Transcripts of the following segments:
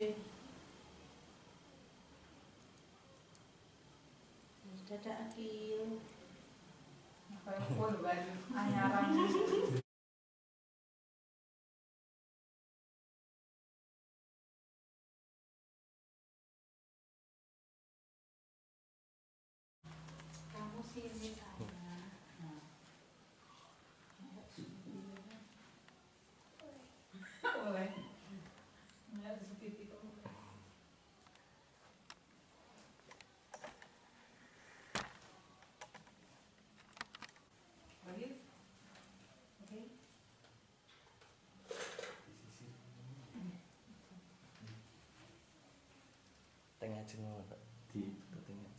Dadak akil. Kayak pun baju anyaran. Kamu sini Karena. Boleh. Enggak seperti itu. Tengah semua di tengah.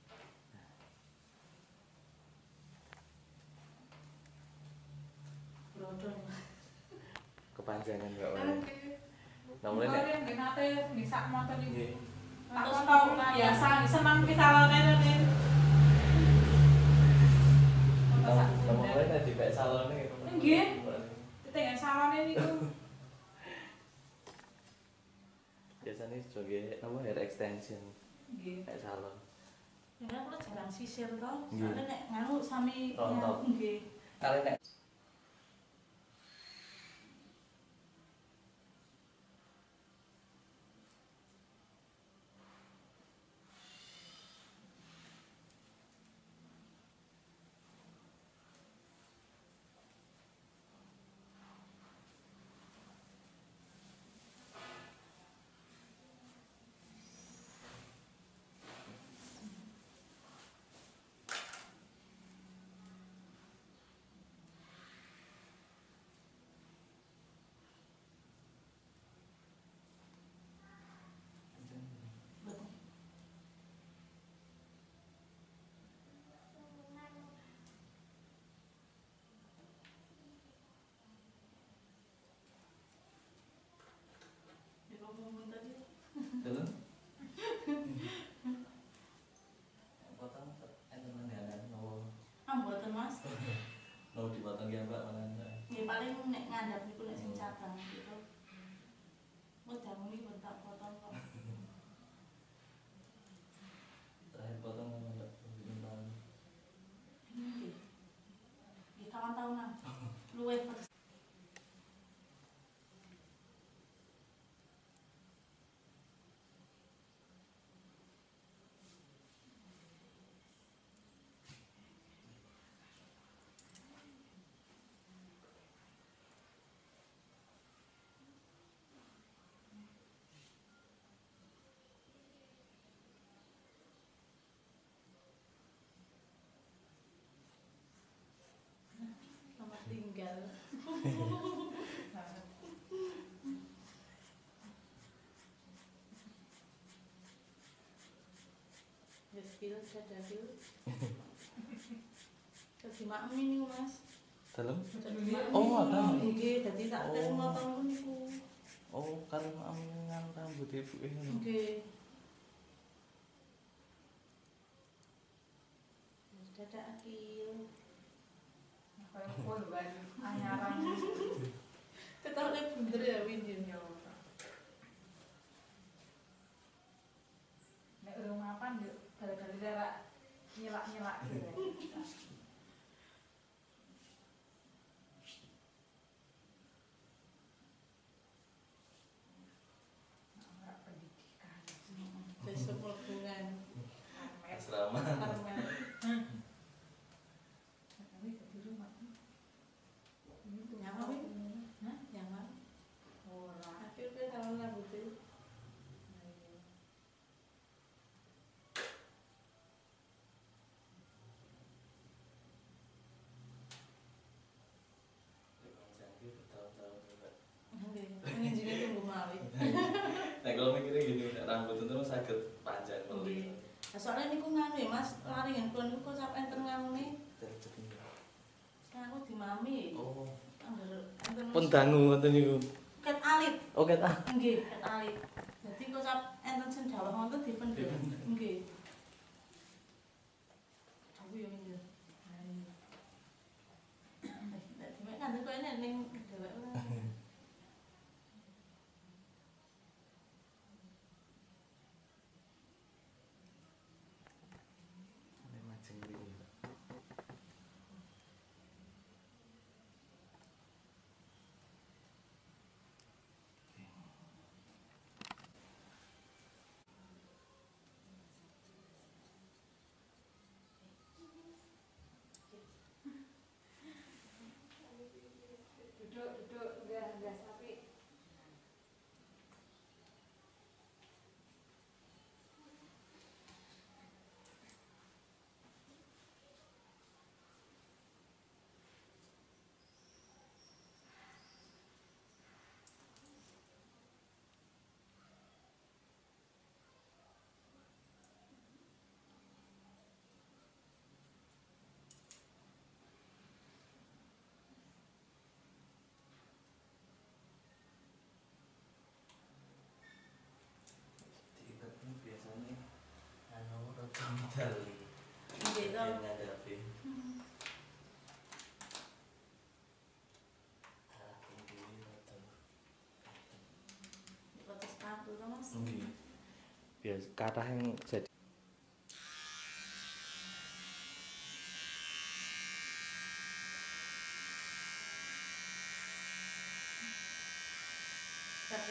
Brodol. Kepanjangan Mbak Wali. Nomornya Kemarin genate nisak motor iki. Terus tau biasa senang ki salone tadi. nomornya di back salonnya. Nggih. Tengah salone niku. Biasanya sebagai apa hair extension. Nggih. Kayak salon. Ya aku jarang sisir to. Nggih. Soale nek nganu sami Rontok. nggih. Kali nek Dalam potong enten mendalan no Mboten Mas. no dipotong ya Mbak mana. Ya paling nek ngandap niku nek sing cabang gitu. Wedang niki pun tak potong kok. Terakhir potong Mbak tahun. Nggih. Ya kawan tahunan. Luwih persis. Selamat tinggal. Ya skill ada skill. Dadi makmi niku Mas. Dalam? Dadi makmi. Oh, ada. Nggih, dadi tak tes motong niku. Oh, kalau amingan rambut ibu ini. Nggih. Dadak akil. Kayak pun baju anyaran. Ketokne bunder ya winjin ya. Nek urung mapan yo gara-gara jarak nyelak-nyelak gitu. Ora pendidikan. Besok hubungan. Asrama. Karena Tapi di rumah. Ini tuh nyawa wih. Hah? Nyawa. Ora. Akhirnya kalau rambutnya. Canggih bertahun-tahun Mbak. Ingin jadi tunggu malih. Nah kalau mikirnya gini, rambut itu sakit panjang Nggih. Nah, soalnya niku nganu ya Mas, lari handphone niku kok sampe enten nganune. Aku di mami. Oh. Angger enten Pun dangu ngoten niku. ket alit. Oh ket ah. Nggih, ket alit. Dadi kok sampe enten sendal wonten dipendhet. Nggih. Aku yo nggih. Nek dimek ngandel koyo ning dhewek. Modal. Gitu. Yang ngadapi. Foto sepatu tuh Mas. Biasa kata yang jadi Tapi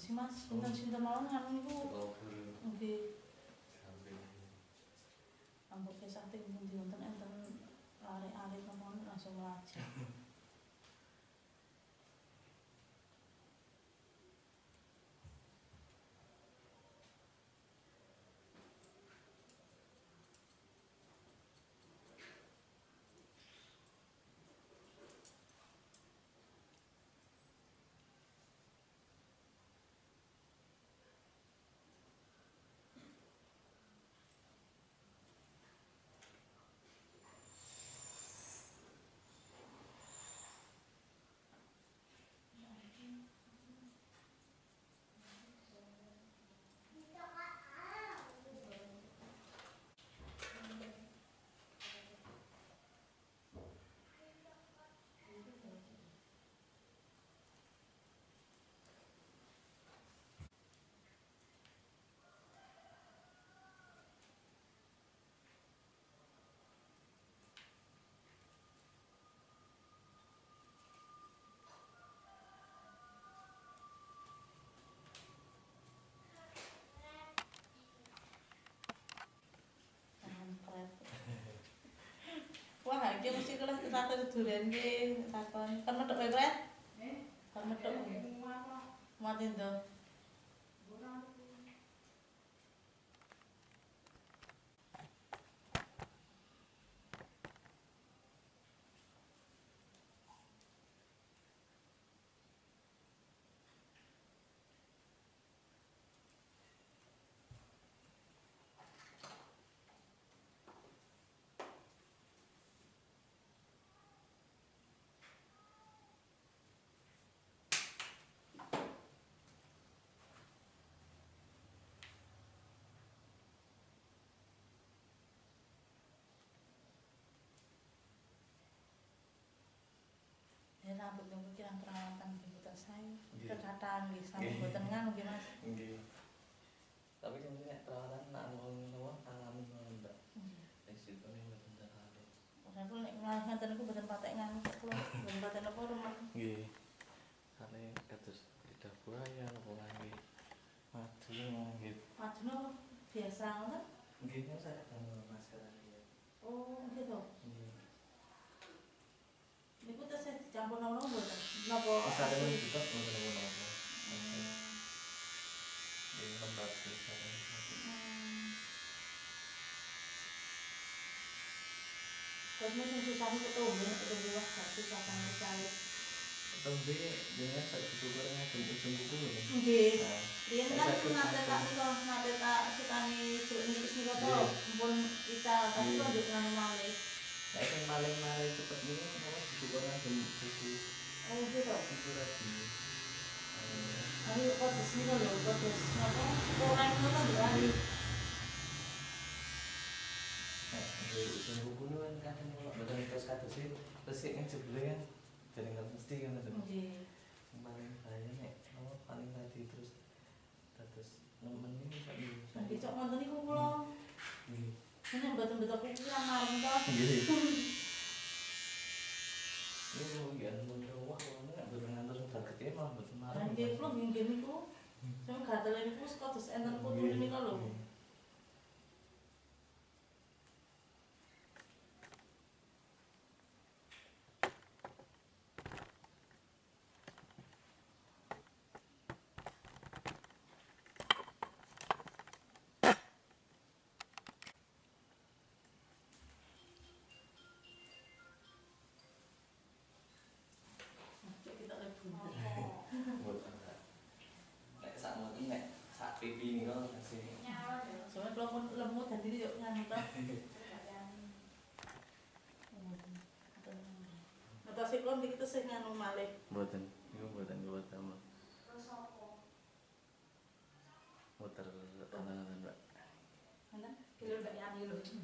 sih Mas, sinten mawon nganu niku. Nggih. Rambut sakting pundi wonten enten arek-arek kemawon langsung melajeng. Wah, iki mesti kula tata duren ki takon. Kan medhok wae, Pret? Kan medhok. Mati ndo. Rambut niku kirang perawatan mboten sae. Kekathah nggih sampun mboten nganu nggih Mas. Nggih. Tapi kan nek perawatan nak ngomong alami mawon, Mbak. Resipone mboten terlalu. Ora kula nek malah ngaten niku mboten patek nganu kok kula mboten patek napa rumah. Nggih. Kane kados lidah buaya napa nggih. Maju nggih. Maju napa biasa ngoten? Nggih, saya damel masker ya. Oh, nggih to. Nggih. Niku tesih dicampur nono mboten? Napa Sarene ditok mboten napa-napa. Nggih, lembab sarene. Terus sing susah niku ketombe wah susah sangat sekali. Ketombe dengan sak dicukurnya ujung kuku lho. Nggih. Riyen kan nate tak sukani jeruk nipis niku to, mumpun ical tapi kok nduk nganu malih. Nek sing maling-maling cepet niku apa dicukurnya kuku. Oh, gitu. Kuku lagi. Ayo kodes niku lho, kodes napa? Orang niku to nduk ari. Ujung kuku nu kan kadang kalau mboten terus kadose resik ing jebule kan dereng mesti kan to. Nggih. Paling bahaya nek apa paling tadi terus dados nemen iki sak niku. Nggih cok ngoten niku kula. Nggih. Nek mboten beto kuku lan marem to. Nggih. Niku yen mun wah nek mboten ngantos dagete malah mboten marem. Nggih kula nggih niku. Sing gatel niku kodes enten putune niku lho. Pipi niku kasih. Soale kula pun lemut dadi yo nganu to. Ngetasi kula niki tesih nganu malih. Mboten, niku mboten kuat damel. Terus apa? Muter kanan-kanan, Mbak. Ana, kilo Mbak Yani lho.